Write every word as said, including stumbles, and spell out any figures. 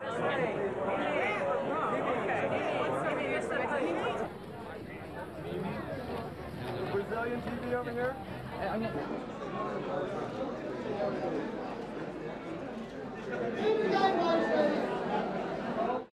Brazilian T V over here? If you guys want to